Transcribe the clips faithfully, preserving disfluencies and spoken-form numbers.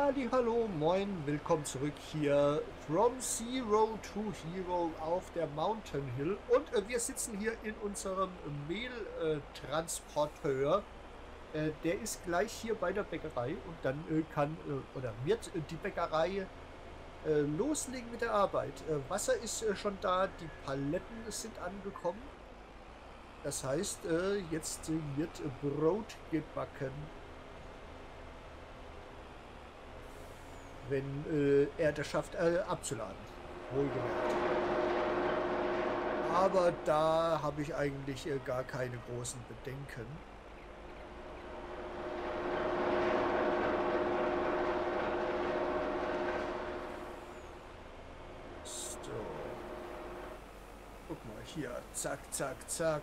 Hallo, moin, willkommen zurück hier from Zero to Hero auf der Mountain Hill und äh, wir sitzen hier in unserem Mehltransporteur. Äh, der ist gleich hier bei der Bäckerei und dann äh, kann äh, oder wird äh, die Bäckerei äh, loslegen mit der Arbeit. Äh, Wasser ist äh, schon da, die Paletten sind angekommen. Das heißt, äh, jetzt äh, wird äh, Brot gebacken. Wenn äh, er das schafft, äh, abzuladen. Wohlgemerkt. Aber da habe ich eigentlich äh, gar keine großen Bedenken. So. Guck mal hier. Zack, zack, zack.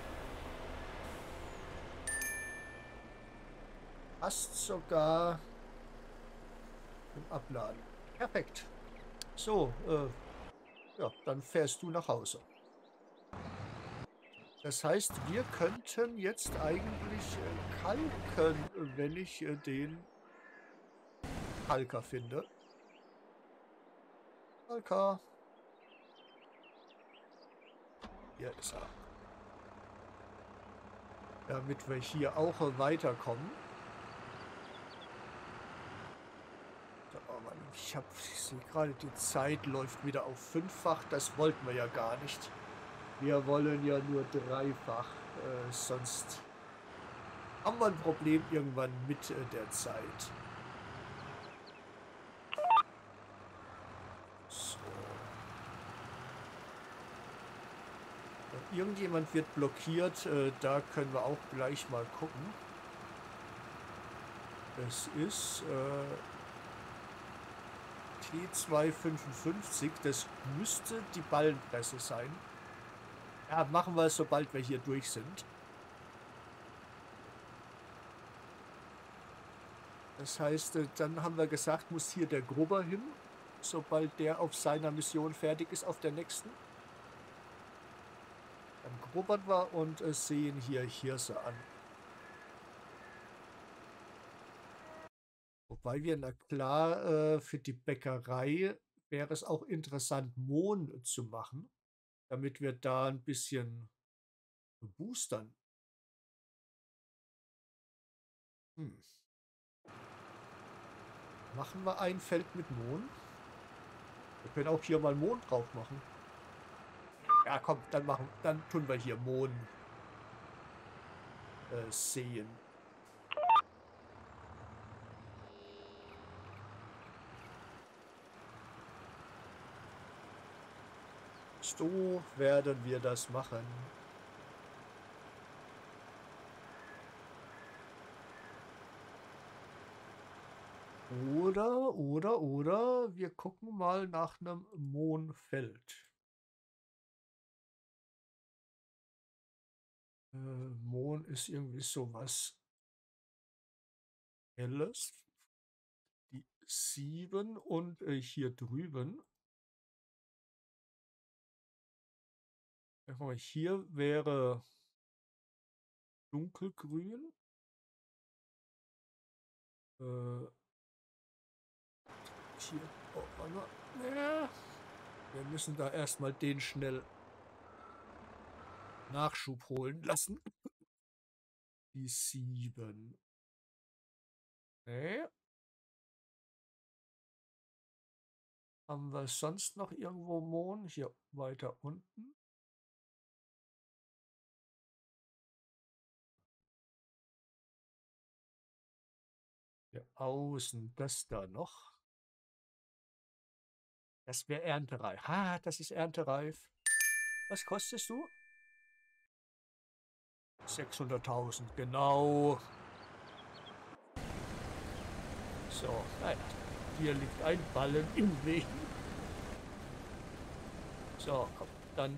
Passt sogar im Abladen. Perfekt. So, äh, ja, dann fährst du nach Hause. Das heißt, wir könnten jetzt eigentlich äh, kalken, wenn ich äh, den Kalker finde. Kalker. Hier ist er. Damit wir hier auch äh, weiterkommen. So, oh Mann, ich habe, ich sehe gerade, die Zeit läuft wieder auf fünffach. Das wollten wir ja gar nicht. Wir wollen ja nur dreifach. Äh, sonst haben wir ein Problem irgendwann mit äh, der Zeit. So. Und irgendjemand wird blockiert. Äh, da können wir auch gleich mal gucken. Das ist äh, T zweihundertfünfundfünfzig. Das müsste die Ballenpresse sein. Ja, machen wir es, sobald wir hier durch sind. Das heißt, äh, dann haben wir gesagt, muss hier der Grubber hin, sobald der auf seiner Mission fertig ist, auf der nächsten. Dann grubbern wir und äh, sehen hier Hirse an. Wobei wir, na klar, äh, für die Bäckerei wäre es auch interessant, Mohn zu machen, damit wir da ein bisschen boostern. Hm. Machen wir ein Feld mit Mohn? Wir können auch hier mal Mohn drauf machen. Ja, komm, dann machen, dann tun wir hier Mohn äh, sehen. So werden wir das machen. Oder, oder, oder, wir gucken mal nach einem Mohnfeld. Äh, Mohn ist irgendwie sowas Helles. Die sieben und äh, hier drüben. Mal, hier wäre dunkelgrün. Äh, hier. Oh, ja. Wir müssen da erstmal den schnell Nachschub holen lassen. Die sieben. Nee. Haben wir sonst noch irgendwo Mohn? Hier weiter unten. Hier außen das da noch. Das wäre erntereif. Ha, das ist erntereif. Was kostest du? sechshunderttausend, genau. So, naja. Hier liegt ein Ballen im Weg. So, komm, dann.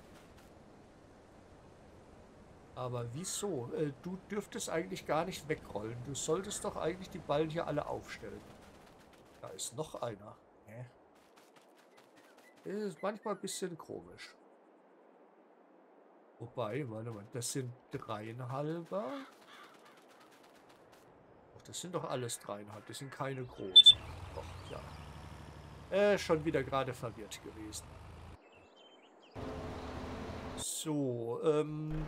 Aber wieso? Äh, du dürftest eigentlich gar nicht wegrollen. Du solltest doch eigentlich die Ballen hier alle aufstellen. Da ist noch einer. Hä? Das ist manchmal ein bisschen komisch. Wobei, warte mal, das sind dreieinhalber. das sind doch alles dreieinhalb. Das sind keine großen. Doch, ja. Äh, schon wieder gerade verwirrt gewesen. So, ähm...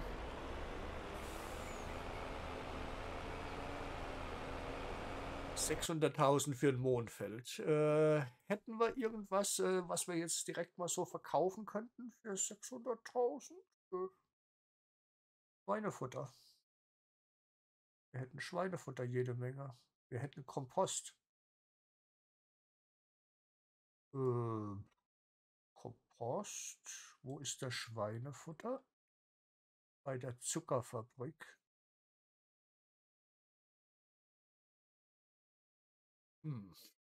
sechshunderttausend für ein Mondfeld. Äh, hätten wir irgendwas, äh, was wir jetzt direkt mal so verkaufen könnten für sechshunderttausend? Äh, Schweinefutter. Wir hätten Schweinefutter jede Menge. Wir hätten Kompost. Äh, Kompost. Wo ist das Schweinefutter? Bei der Zuckerfabrik. Hm.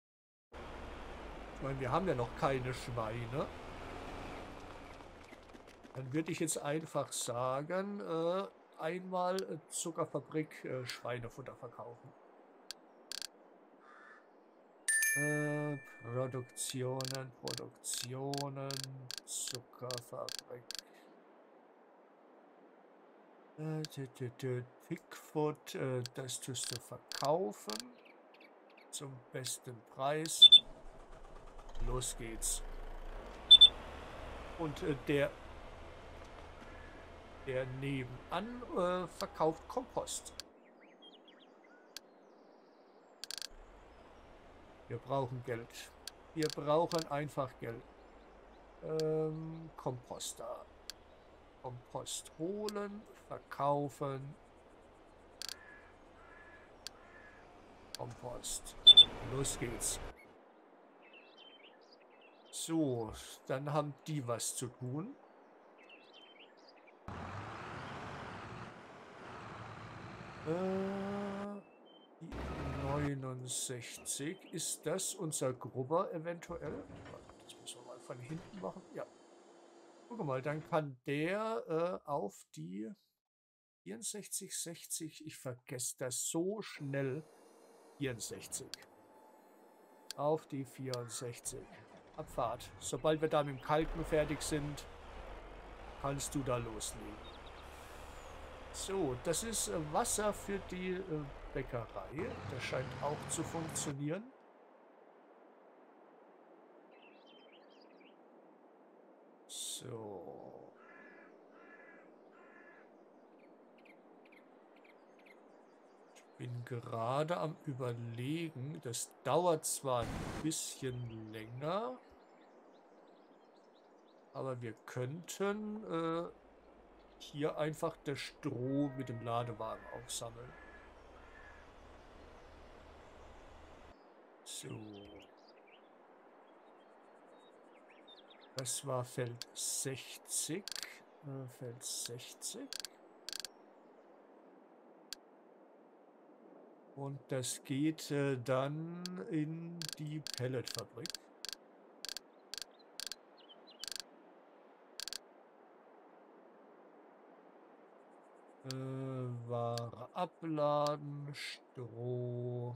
Ich meine, wir haben ja noch keine Schweine. Dann würde ich jetzt einfach sagen, äh, einmal äh, Zuckerfabrik äh, Schweinefutter verkaufen. Äh, Produktionen, Produktionen, Zuckerfabrik. Äh, Pickfoot, äh, das tust du verkaufen. Zum besten Preis. Los geht's. Und äh, der, der nebenan äh, verkauft Kompost. Wir brauchen Geld. Wir brauchen einfach Geld. Ähm, Komposter. Kompost holen, verkaufen. Kompost. Los geht's. So, dann haben die was zu tun. Äh, die neunundsechzig. Ist das unser Grubber eventuell? Das müssen wir mal von hinten machen. Ja. Guck mal, dann kann der äh, auf die vierundsechzig, sechzig. Ich vergesse das so schnell. vierundsechzig. Auf die vierundsechzig. Abfahrt. Sobald wir da mit dem Kalken fertig sind, kannst du da loslegen. So, das ist äh, Wasser für die äh, Bäckerei. Das scheint auch zu funktionieren. So. Ich bin gerade am Überlegen. Das dauert zwar ein bisschen länger, aber wir könnten äh, hier einfach das Stroh mit dem Ladewagen aufsammeln. So. Das war Feld sechzig. Äh, Feld sechzig. Und das geht äh, dann in die Pelletfabrik. Äh, Ware abladen, Stroh.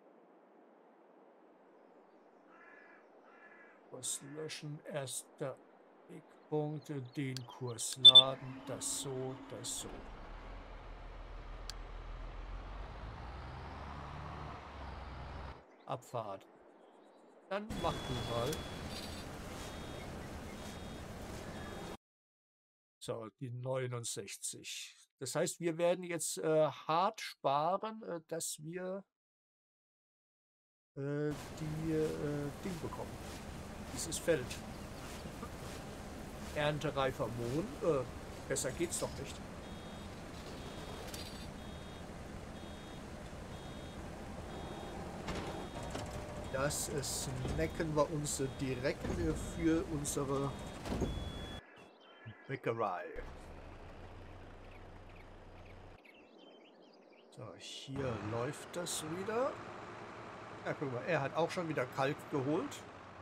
Kurs löschen, erster Wegpunkt, den Kurs laden, das so, das so. Abfahrt. Dann mach du mal. So, die neunundsechzig. Das heißt, wir werden jetzt äh, hart sparen, äh, dass wir äh, die äh, Ding bekommen. Dieses Feld. Erntereifer Mohn. Äh, besser geht's doch nicht. Das äh, snacken wir uns äh, direkt äh, für unsere Bäckerei. So, hier läuft das wieder. Ja, guck mal, er hat auch schon wieder Kalk geholt.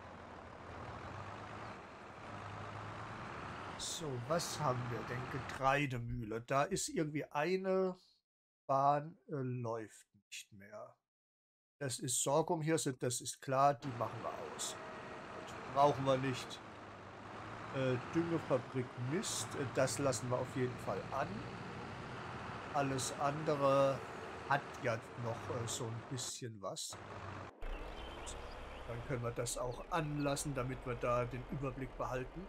So, was haben wir denn? Getreidemühle. Da ist irgendwie eine Bahn, äh, läuft nicht mehr. Das ist Sorghumhirse, das ist klar, die machen wir aus. Gut, brauchen wir nicht. Äh, Düngefabrik Mist, äh, das lassen wir auf jeden Fall an. Alles andere hat ja noch äh, so ein bisschen was. Dann können wir das auch anlassen, damit wir da den Überblick behalten.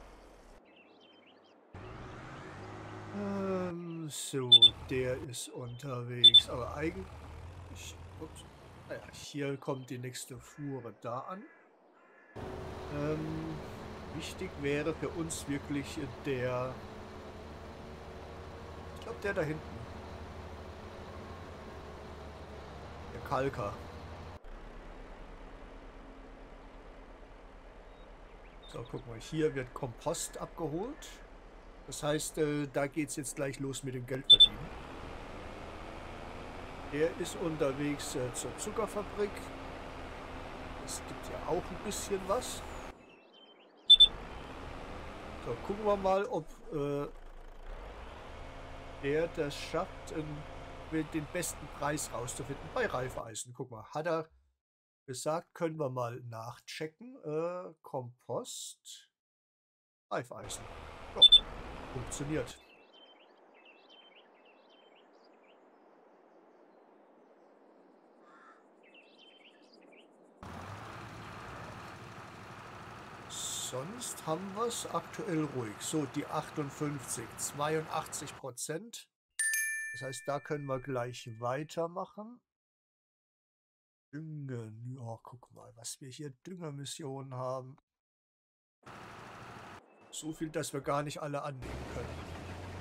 Ähm, so, der ist unterwegs, aber eigentlich, ups, naja, hier kommt die nächste Fuhre da an. Ähm, wichtig wäre für uns wirklich äh, der, ich glaube, der da hinten, der Kalker. So, guck mal, hier wird Kompost abgeholt. Das heißt, äh, da geht es jetzt gleich los mit dem Geldverdienen. Er ist unterwegs äh, zur Zuckerfabrik. Es gibt ja auch ein bisschen was. So, gucken wir mal, ob äh, er das schafft, äh, den besten Preis rauszufinden bei Reifeisen. Guck mal, hat er gesagt, können wir mal nachchecken. Äh, Kompost, Reifeisen. Ja, funktioniert. Sonst haben wir es aktuell ruhig. So, die achtundfünfzig, zweiundachtzig Prozent. Das heißt, da können wir gleich weitermachen. Düngen. Ja, guck mal, was wir hier Düngemissionen haben. So viel, dass wir gar nicht alle annehmen können.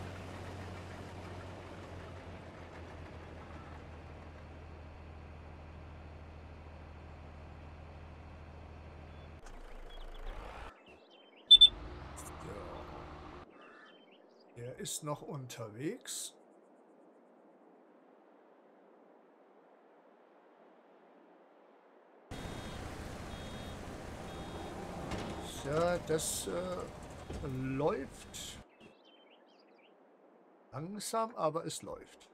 Er ist noch unterwegs. Ja, das äh, läuft langsam, aber es läuft.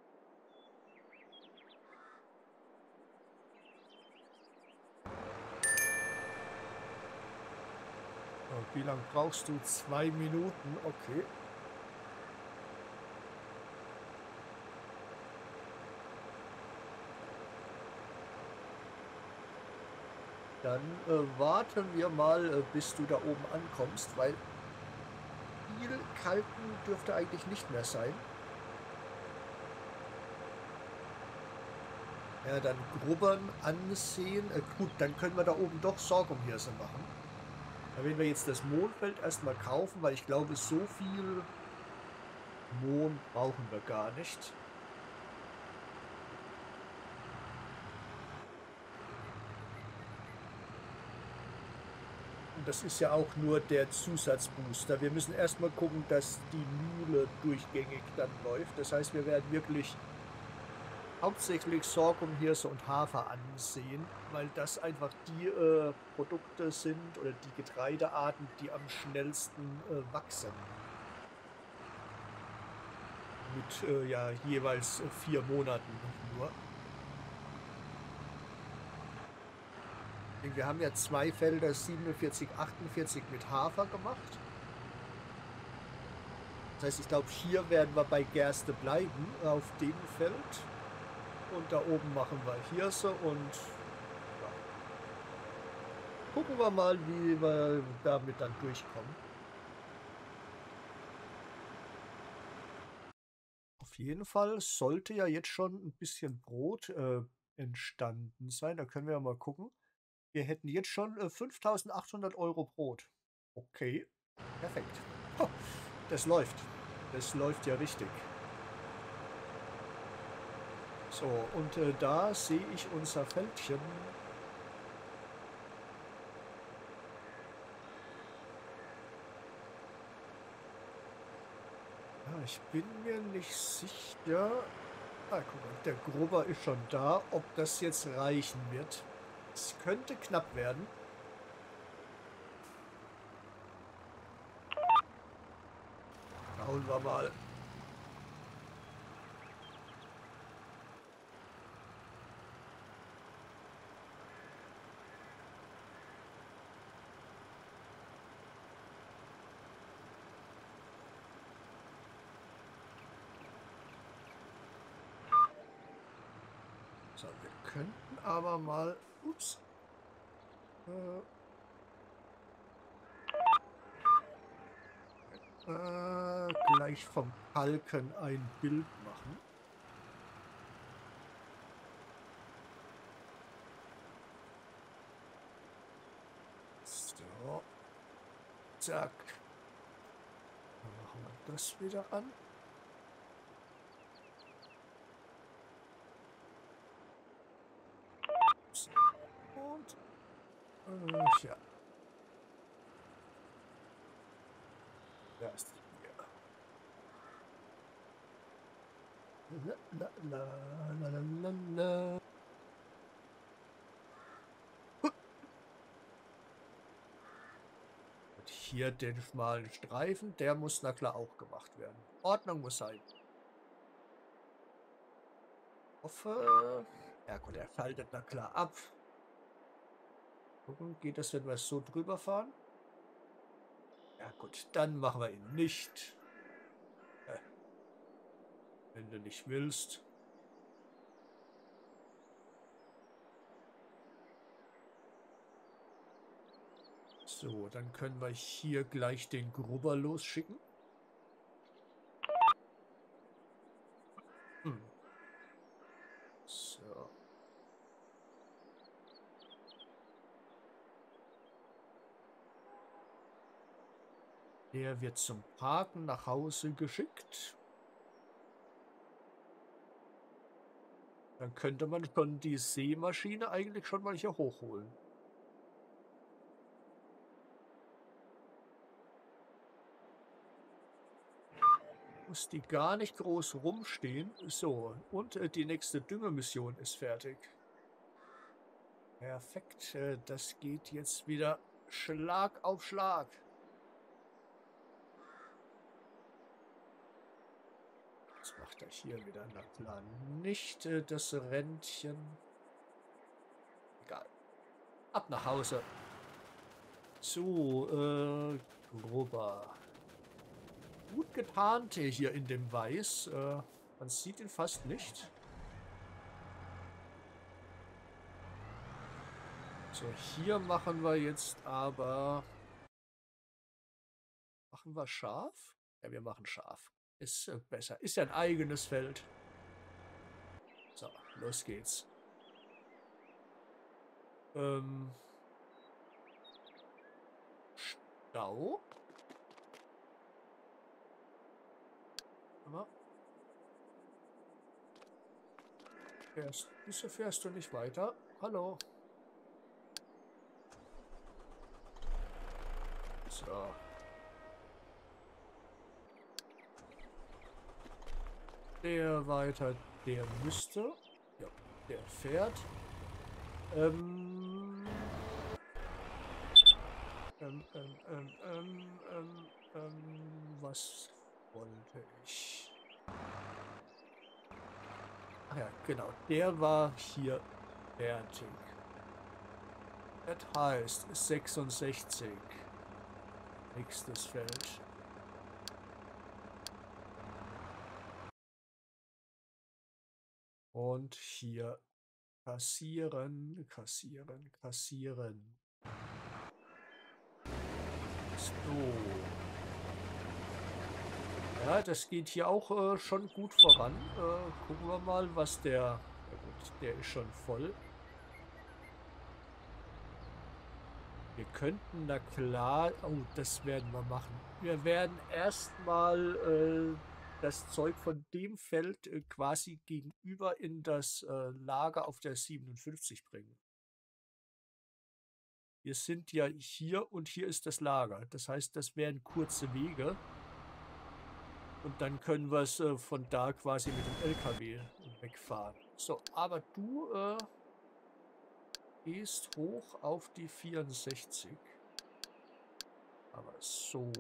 So, wie lange brauchst du? Zwei Minuten? Okay. Dann äh, warten wir mal, äh, bis du da oben ankommst, weil viel Kalten dürfte eigentlich nicht mehr sein. Ja, dann Grubbern ansehen. Äh, gut, dann können wir da oben doch Sorghumhirse machen. Da werden wir jetzt das Mohnfeld erstmal kaufen, weil ich glaube, so viel Mohn brauchen wir gar nicht. Und das ist ja auch nur der Zusatzbooster. Wir müssen erstmal gucken, dass die Mühle durchgängig dann läuft. Das heißt, wir werden wirklich hauptsächlich Sorghumhirse und Hafer ansehen, weil das einfach die äh, Produkte sind oder die Getreidearten, die am schnellsten äh, wachsen. Mit äh, ja jeweils äh, vier Monaten nur. Wir haben ja zwei Felder siebenundvierzig, achtundvierzig mit Hafer gemacht. Das heißt, ich glaube, hier werden wir bei Gerste bleiben, auf dem Feld. Und da oben machen wir Hirse und ja. Gucken wir mal, wie wir damit dann durchkommen. Auf jeden Fall sollte ja jetzt schon ein bisschen Brot äh, entstanden sein. Da können wir ja mal gucken. Wir hätten jetzt schon äh, fünftausendachthundert Euro Brot. Okay, perfekt. Das läuft. Das läuft ja richtig. So, und äh, da sehe ich unser Feldchen. Ja, ich bin mir nicht sicher. Ah, guck mal, der Grubber ist schon da. Ob das jetzt reichen wird? Es könnte knapp werden. Schauen wir mal. So, wir könnten aber mal, ups, äh, äh, gleich vom Kalken ein Bild machen. So, zack. Dann machen wir das wieder an. So. Und äh, ja. Das hier. La, la, la, la, la, la, la. Und hier den schmalen Streifen, der muss na klar auch gemacht werden. Ordnung muss sein. Hoffe. Ja gut, er schaltet na klar ab. Gucken, geht das, wenn wir es so drüber fahren? Ja gut, dann machen wir ihn nicht. Äh, wenn du nicht willst. So, dann können wir hier gleich den Grubber losschicken. Hm. So. Der wird zum Parken nach Hause geschickt. Dann könnte man schon die Sämaschine eigentlich schon mal hier hochholen. Muss die gar nicht groß rumstehen. So, und äh, die nächste Düngemission ist fertig. Perfekt, äh, das geht jetzt wieder Schlag auf Schlag. Was macht er hier wieder? Na klar, nicht äh, das Rändchen. Egal. Ab nach Hause. So, äh, Grubber. Gut getarnt hier in dem Weiß. Äh, man sieht ihn fast nicht. So, hier machen wir jetzt aber... Machen wir scharf? Ja, wir machen scharf. Ist äh, besser. Ist ja ein eigenes Feld. So, los geht's. Ähm... Stau. Fährst, wieso fährst du nicht weiter? Hallo. So. Der weiter, der müsste. Ja, der fährt. Ähm. Ähm, ähm, ähm, ähm, ähm, ähm, was wollte ich? Ach ja, genau. Der war hier fertig. Das heißt sechsundsechzig. Nächstes Feld. Und hier kassieren, kassieren, kassieren. So. Ja, das geht hier auch äh, schon gut voran. Äh, gucken wir mal, was der... Ja gut, der ist schon voll. Wir könnten, na klar... Oh, das werden wir machen. Wir werden erstmal äh, das Zeug von dem Feld äh, quasi gegenüber in das äh, Lager auf der siebenundfünfzig bringen. Wir sind ja hier und hier ist das Lager. Das heißt, das wären kurze Wege. Und dann können wir es äh, von da quasi mit dem L K W wegfahren. So, aber du äh, gehst hoch auf die vierundsechzig. Aber so.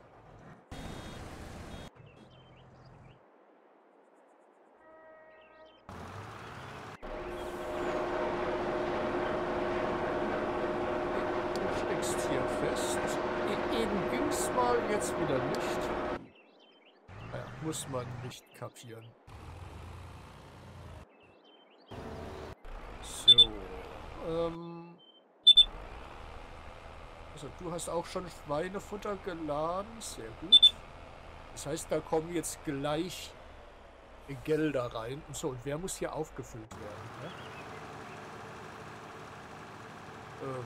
Du steckst hier fest. Eben ging es mal, jetzt wieder nicht. Naja, muss man nicht kapieren. So. Ähm, also du hast auch schon Schweinefutter geladen. Sehr gut. Das heißt, da kommen jetzt gleich Gelder rein. Und so, und wer muss hier aufgefüllt werden? Ne? Ähm,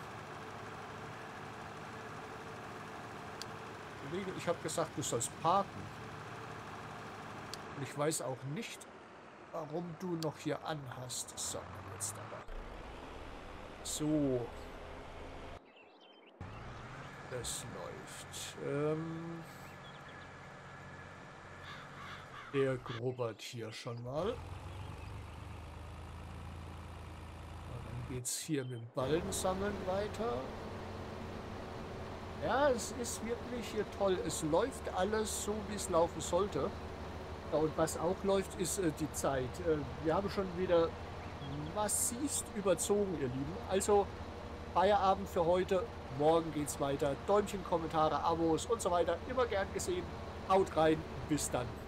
Kollege, ich habe gesagt, du sollst parken. Und ich weiß auch nicht, warum du noch hier anhast. So, jetzt aber. So. Das läuft. Ähm, der grubbert hier schon mal. Und dann geht's hier mit dem Ballensammeln weiter. Ja, es ist wirklich hier toll. Es läuft alles so, wie es laufen sollte. Ja, und was auch läuft, ist äh, die Zeit. Äh, wir haben schon wieder massivst überzogen, ihr Lieben. Also Feierabend für heute. Morgen geht's weiter. Däumchen, Kommentare, Abos und so weiter. Immer gern gesehen. Haut rein. Bis dann.